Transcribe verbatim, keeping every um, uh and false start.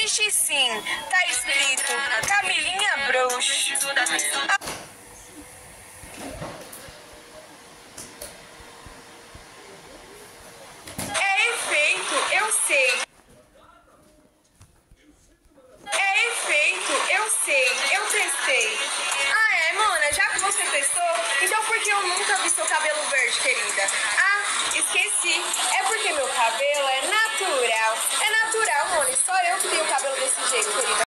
Existe sim, tá escrito Camilinha Bruxo. É efeito, eu sei. É efeito, eu sei, eu testei. Ah é, Mona, já que você testou, então por que eu nunca vi seu cabelo verde, querida? Ah, esqueci, é porque meu cabelo é natural. É natural, Mona, só eu que tenho cabelo desse jeito, querida.